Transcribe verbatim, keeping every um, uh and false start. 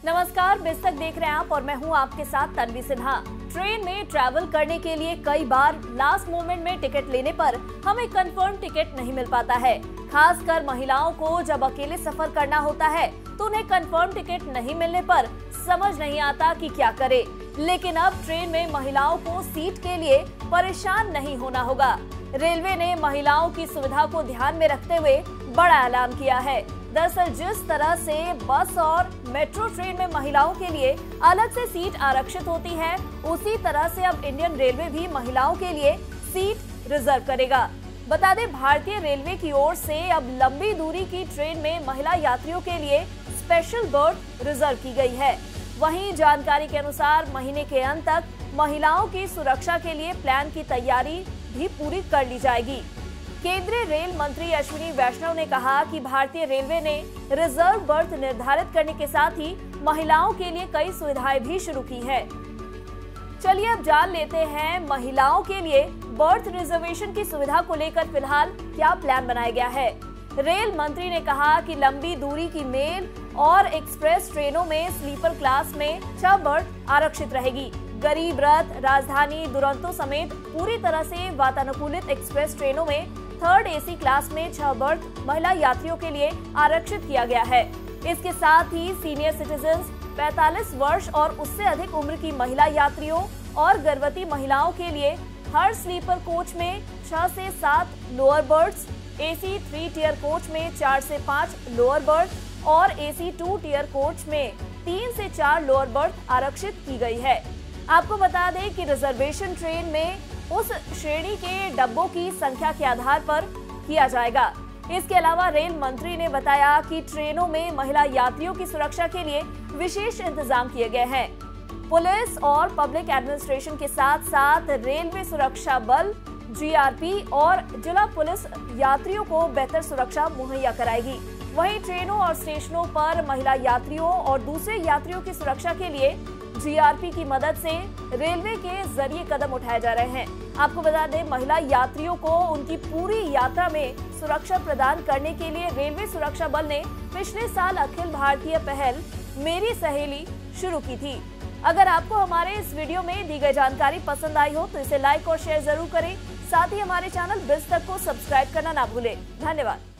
नमस्कार, बिस्तक देख रहे हैं आप और मैं हूं आपके साथ तन्वी सिन्हा। ट्रेन में ट्रैवल करने के लिए कई बार लास्ट मोमेंट में टिकट लेने पर हमें कंफर्म टिकट नहीं मिल पाता है। खासकर महिलाओं को जब अकेले सफर करना होता है तो उन्हें कंफर्म टिकट नहीं मिलने पर समझ नहीं आता कि क्या करे। लेकिन अब ट्रेन में महिलाओं को सीट के लिए परेशान नहीं होना होगा। रेलवे ने महिलाओं की सुविधा को ध्यान में रखते हुए बड़ा ऐलान किया है। दरअसल जिस तरह से बस और मेट्रो ट्रेन में महिलाओं के लिए अलग से सीट आरक्षित होती है, उसी तरह से अब इंडियन रेलवे भी महिलाओं के लिए सीट रिजर्व करेगा। बता दें, भारतीय रेलवे की ओर से अब लंबी दूरी की ट्रेन में महिला यात्रियों के लिए स्पेशल बर्थ रिजर्व की गई है। वहीं जानकारी के अनुसार महीने के अंत तक महिलाओं की सुरक्षा के लिए प्लान की तैयारी भी पूरी कर ली जाएगी। केंद्रीय रेल मंत्री अश्विनी वैष्णव ने कहा कि भारतीय रेलवे ने रिजर्व बर्थ निर्धारित करने के साथ ही महिलाओं के लिए कई सुविधाएं भी शुरू की है। चलिए अब जान लेते हैं महिलाओं के लिए बर्थ रिजर्वेशन की सुविधा को लेकर फिलहाल क्या प्लान बनाया गया है। रेल मंत्री ने कहा कि लंबी दूरी की मेल और एक्सप्रेस ट्रेनों में स्लीपर क्लास में छह बर्थ आरक्षित रहेगी। गरीब रथ, राजधानी, दुरंतो समेत पूरी तरह से वातानुकूलित एक्सप्रेस ट्रेनों में थर्ड एसी क्लास में छह बर्थ महिला यात्रियों के लिए आरक्षित किया गया है। इसके साथ ही सीनियर सिटीजन्स, पैंतालीस वर्ष और उससे अधिक उम्र की महिला यात्रियों और गर्भवती महिलाओं के लिए हर स्लीपर कोच में छह से सात lower berths, AC three tier coach में चार से पाँच लोअर बर्थ और एसी टू टियर कोच में तीन से चार लोअर बर्थ आरक्षित की गई है। आपको बता दें कि रिजर्वेशन ट्रेन में उस श्रेणी के डब्बों की संख्या के आधार पर किया जाएगा। इसके अलावा रेल मंत्री ने बताया कि ट्रेनों में महिला यात्रियों की सुरक्षा के लिए विशेष इंतजाम किए गए हैं। पुलिस और पब्लिक एडमिनिस्ट्रेशन के साथ साथ रेलवे सुरक्षा बल, जीआरपी और जिला पुलिस यात्रियों को बेहतर सुरक्षा मुहैया कराएगी। वहीं ट्रेनों और स्टेशनों पर महिला यात्रियों और दूसरे यात्रियों की सुरक्षा के लिए जीआरपी की मदद से रेलवे के जरिए कदम उठाए जा रहे हैं। आपको बता दें, महिला यात्रियों को उनकी पूरी यात्रा में सुरक्षा प्रदान करने के लिए रेलवे सुरक्षा बल ने पिछले साल अखिल भारतीय पहल मेरी सहेली शुरू की थी। अगर आपको हमारे इस वीडियो में दी गई जानकारी पसंद आई हो तो इसे लाइक और शेयर जरूर करें। साथ ही हमारे चैनल बिस्तक को सब्सक्राइब करना ना भूलें। धन्यवाद।